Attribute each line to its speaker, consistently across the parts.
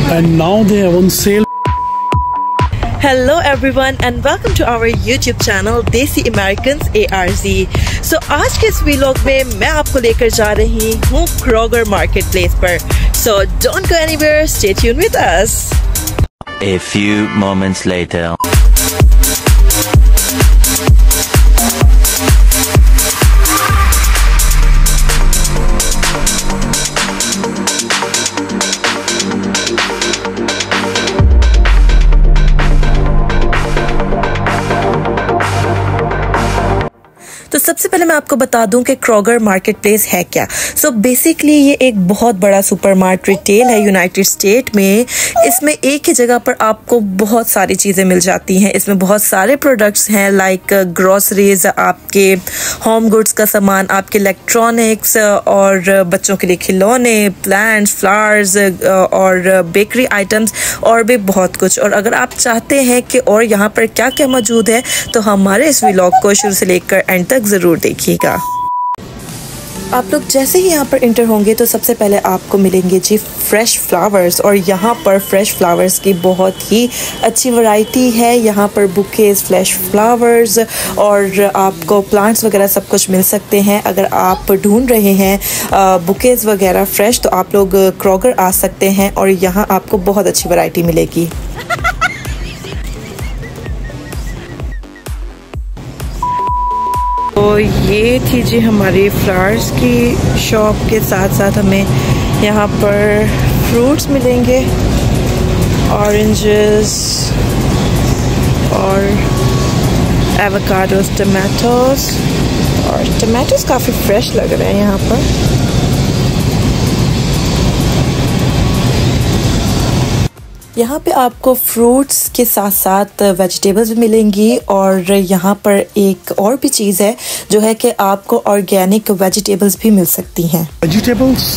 Speaker 1: and now they have on sale.
Speaker 2: Hello everyone and welcome to our YouTube channel देसी Americans ARZ. So आज के इस vlog में मैं आपको लेकर जा रही हूँ Kroger Marketplace पर. So don't go anywhere, stay tuned with us.
Speaker 3: A few moments later.
Speaker 2: तो सबसे पहले मैं आपको बता दूं कि क्रोगर मार्केट प्लेस है क्या. सो बेसिकली ये एक बहुत बड़ा सुपरमार्केट रिटेल है यूनाइटेड स्टेट में. इसमें एक ही जगह पर आपको बहुत सारी चीज़ें मिल जाती हैं. इसमें बहुत सारे प्रोडक्ट्स हैं लाइक ग्रोसरीज, आपके होम गुड्स का सामान, आपके इलेक्ट्रॉनिक्स और बच्चों के लिए खिलौने, प्लांट्स, फ्लावर्स और बेकरी आइटम्स और भी बहुत कुछ. और अगर आप चाहते हैं कि और यहाँ पर क्या क्या मौजूद है तो हमारे इस व्लॉग को शुरू से लेकर एंड तक ज़रूर देखिएगा. आप लोग जैसे ही यहाँ पर इंटर होंगे तो सबसे पहले आपको मिलेंगे जी फ्रेश फ्लावर्स. और यहाँ पर फ्रेश फ्लावर्स की बहुत ही अच्छी वैरायटी है. यहाँ पर बुकेज, फ्रेश फ्लावर्स और आपको प्लांट्स वगैरह सब कुछ मिल सकते हैं. अगर आप ढूंढ रहे हैं बुकेज वगैरह फ्रेश तो आप लोग क्रोगर आ सकते हैं और यहाँ आपको बहुत अच्छी वैरायटी मिलेगी. तो ये थी जी हमारी फ्लावर्स की शॉप. के साथ साथ हमें यहाँ पर फ्रूट्स मिलेंगे, ऑरेंजेस और एवोकाडोस, टमाटोस. और टमाटोस काफ़ी फ्रेश लग रहे हैं यहाँ पर. यहाँ पे आपको फ्रूट्स के साथ साथ वेजिटेबल्स भी मिलेंगी. और यहाँ पर एक और भी चीज़ है जो है कि आपको ऑर्गेनिक वेजिटेबल्स भी मिल सकती हैं.
Speaker 1: वेजिटेबल्स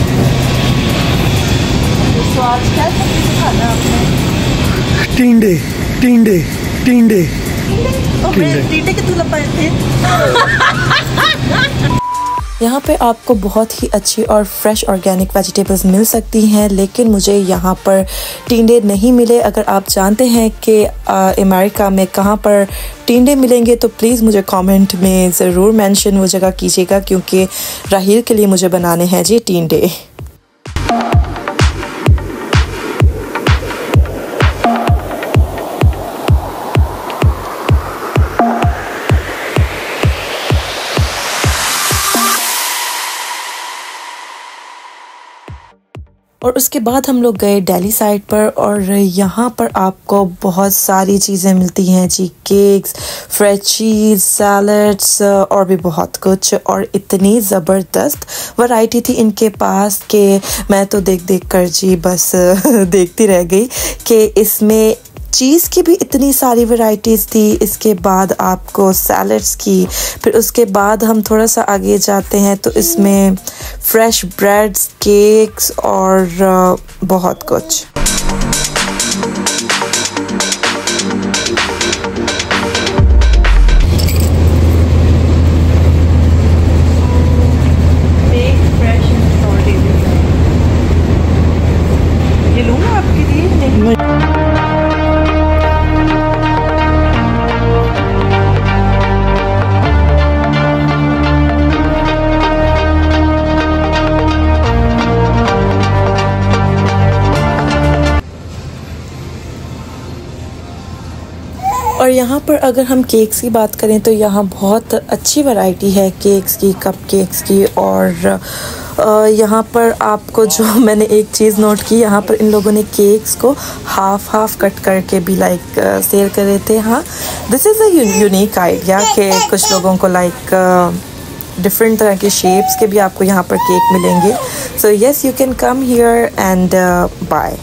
Speaker 1: टिंडे टिंडे टिंडे
Speaker 2: टिंडे के तू लपाए थे. यहाँ पे आपको बहुत ही अच्छी और फ्रेश ऑर्गेनिक वेजिटेबल्स मिल सकती हैं, लेकिन मुझे यहाँ पर टिंडे नहीं मिले. अगर आप जानते हैं कि अमेरिका में कहाँ पर टिंडे मिलेंगे तो प्लीज़ मुझे कमेंट में ज़रूर मेंशन वो जगह कीजिएगा, क्योंकि राहील के लिए मुझे बनाने हैं जी टिंडे. और उसके बाद हम लोग गए डेली साइड पर और यहाँ पर आपको बहुत सारी चीज़ें मिलती हैं जी. केक्स, फ्रेश चीज़, सैलड्स और भी बहुत कुछ. और इतनी ज़बरदस्त वैरायटी थी इनके पास कि मैं तो देख देख कर जी बस देखती रह गई कि इसमें चीज़ की भी इतनी सारी वैरायटीज़ थी. इसके बाद आपको सैलड्स की, फिर उसके बाद हम थोड़ा सा आगे जाते हैं तो इसमें फ्रेश ब्रेड्स, केक्स और बहुत कुछ. ये लूँगा आपके लिए. और यहाँ पर अगर हम केक्स की बात करें तो यहाँ बहुत अच्छी वैरायटी है केक्स की, कप केक्स की. और यहाँ पर आपको जो मैंने एक चीज़ नोट की, यहाँ पर इन लोगों ने केक्स को हाफ कट करके भी लाइक सेल कर रहे थे. हाँ, this is a unique idea कि कुछ लोगों को लाइक डिफरेंट तरह के शेप्स के भी आपको यहाँ पर केक मिलेंगे. So yes, you can come here and buy.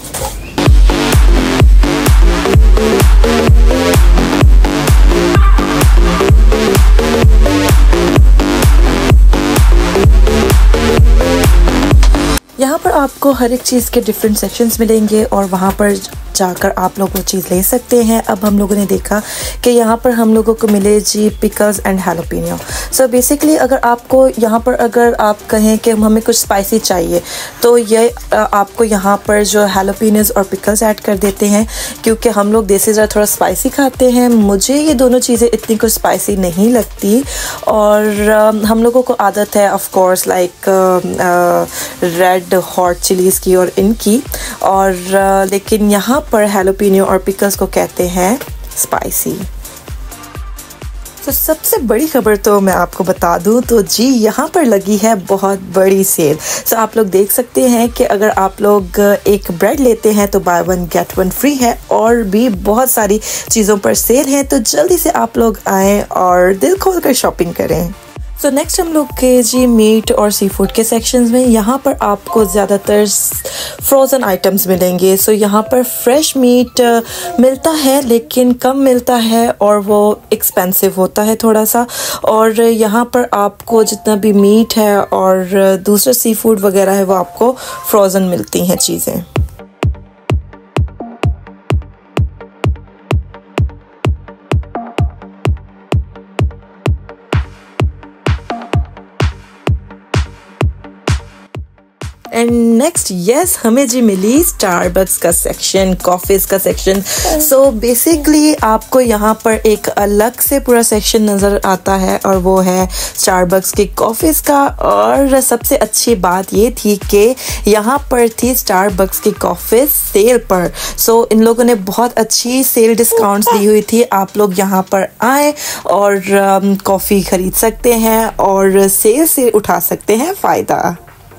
Speaker 2: यहाँ पर आपको हर एक चीज़ के डिफरेंट सेक्शंस मिलेंगे और वहाँ पर जाकर आप लोग वो चीज़ ले सकते हैं। अब हम लोगों ने देखा कि यहाँ पर हम लोगों को मिले जी pickles and jalapeno. So basically अगर आपको यहाँ पर अगर आप कहें कि हमें कुछ स्पाइसी चाहिए तो ये आपको यहाँ पर जो हैलोपिनोज और पिकल्स ऐड कर देते हैं, क्योंकि हम लोग देसी ज़रा थोड़ा स्पाइसी खाते हैं। मुझे ये दोनों चीज़ें इतनी कुछ स्पाइसी नहीं लगती और हम लोगों को आदत है of course like red hot chillies की और इनकी, और लेकिन यहाँ पर हैलोपिनो और पिकल्स को कहते हैं स्पाइसी। तो सबसे बड़ी खबर तो मैं आपको बता दूं तो जी यहाँ पर लगी है बहुत बड़ी सेल। सो आप लोग देख सकते हैं कि अगर आप लोग एक ब्रेड लेते हैं तो buy one get one free है, और भी बहुत सारी चीज़ों पर सेल है। तो जल्दी से आप लोग आएँ और दिल खोल कर शॉपिंग करें। तो नेक्स्ट हम लोग के जी मीट और सी फूड के सेक्शंस में यहाँ पर आपको ज़्यादातर फ्रोज़न आइटम्स मिलेंगे। सो यहाँ पर फ्रेश मीट मिलता है लेकिन कम मिलता है और वो एक्सपेंसिव होता है थोड़ा सा, और यहाँ पर आपको जितना भी मीट है और दूसरे सी फूड वगैरह है वो आपको फ्रोज़न मिलती हैं चीज़ें। एंड नेक्स्ट यस हमें जी मिली स्टारबक्स का सेक्शन, कॉफ़ीज़ का सेक्शन। सो बेसिकली आपको यहाँ पर एक अलग से पूरा सेक्शन नज़र आता है और वो है स्टारबक्स की कॉफ़ीज़ का। और सबसे अच्छी बात ये थी कि यहाँ पर थी स्टारबक्स की कॉफ़ी सेल पर। सो इन लोगों ने बहुत अच्छी सेल डिस्काउंट्स दी हुई थी। आप लोग यहाँ पर आएँ और कॉफ़ी ख़रीद सकते हैं और सेल से उठा सकते हैं फ़ायदा।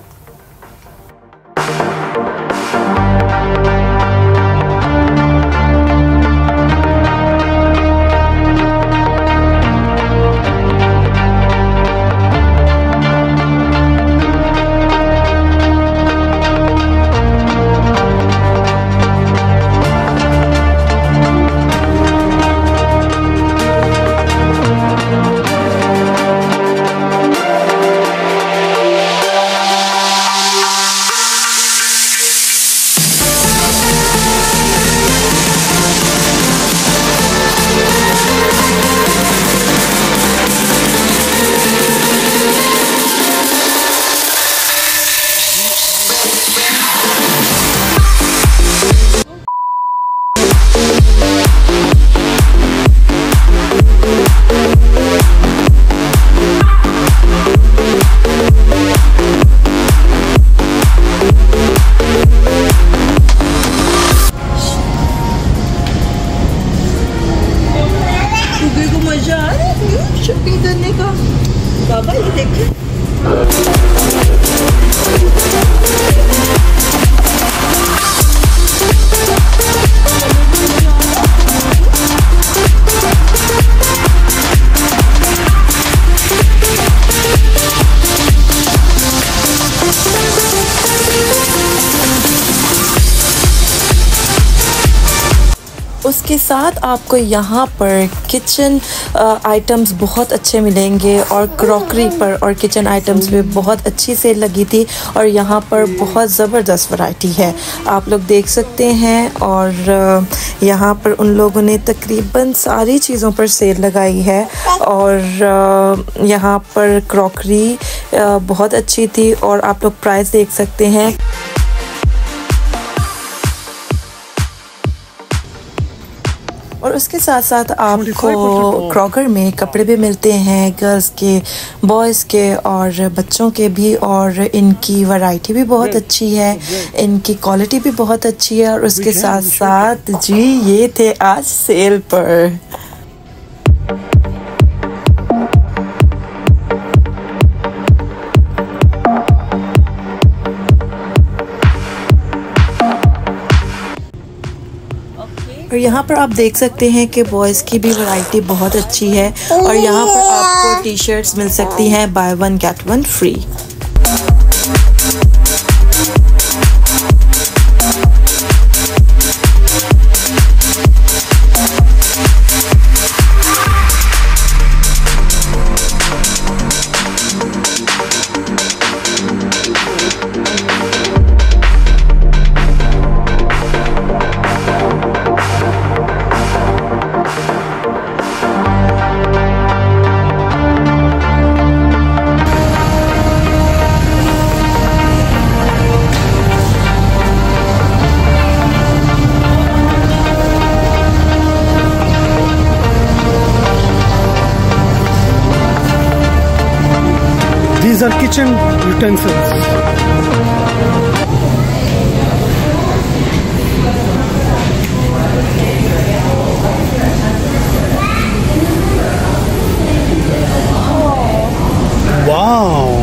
Speaker 2: शॉपिंग करने का बाबा ये देखिए। उसके साथ आपको यहाँ पर किचन आइटम्स बहुत अच्छे मिलेंगे और क्रॉकरी पर और किचन आइटम्स पे बहुत अच्छी सेल लगी थी और यहाँ पर बहुत ज़बरदस्त वैरायटी है, आप लोग देख सकते हैं। और यहाँ पर उन लोगों ने तकरीबन सारी चीज़ों पर सेल लगाई है और यहाँ पर क्रॉकरी बहुत अच्छी थी और आप लोग प्राइस देख सकते हैं। और उसके साथ साथ आपको क्रॉगर में कपड़े भी मिलते हैं, गर्ल्स के, बॉयज़ के और बच्चों के भी, और इनकी वैरायटी भी बहुत अच्छी है, इनकी क्वालिटी भी बहुत अच्छी है। और उसके साथ साथ जी ये थे आज सेल पर। और यहाँ पर आप देख सकते हैं कि बॉयज़ की भी वैरायटी बहुत अच्छी है और यहाँ पर आपको टी शर्ट्स मिल सकती हैं buy one get one free.
Speaker 1: These are kitchen utensils. Wow.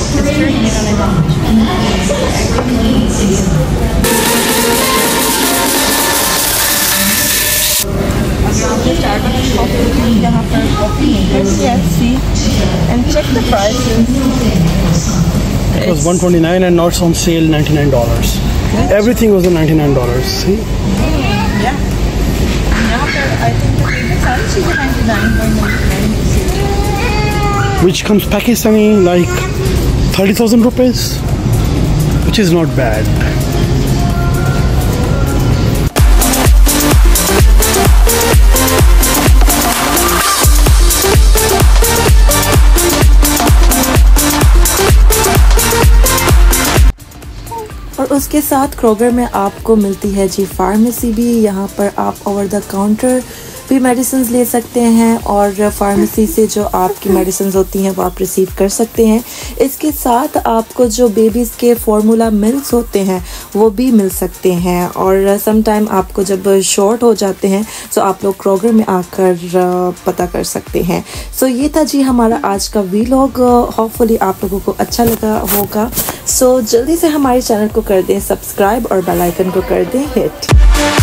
Speaker 2: यहाँ पर कॉफी मेकर्स हैं, see and check the prices.
Speaker 1: It was $129 and now it's on sale $99. Everything was on $99. See?
Speaker 2: Yeah. यहाँ पर I think the favorite सारी चीज़ें 99
Speaker 1: Which comes Pakistani like 30,000 rupees, which is not bad.
Speaker 2: और उसके साथ Kroger में आपको मिलती है जी फार्मेसी भी। यहाँ पर आप ओवर द काउंटर भी मेडिसिन ले सकते हैं और फार्मेसी से जो आपकी मेडिसिन होती हैं वो आप रिसीव कर सकते हैं। इसके साथ आपको जो बेबीज़ के फार्मूला मिल्क्स होते हैं वो भी मिल सकते हैं और सम टाइम आपको जब शॉर्ट हो जाते हैं तो आप लोग क्रोगर में आकर पता कर सकते हैं। सो ये था जी हमारा आज का वीलॉग। होपफुली आप लोगों को अच्छा लगा होगा। सो जल्दी से हमारे चैनल को कर दें सब्सक्राइब और बेल आइकन को कर दें हिट।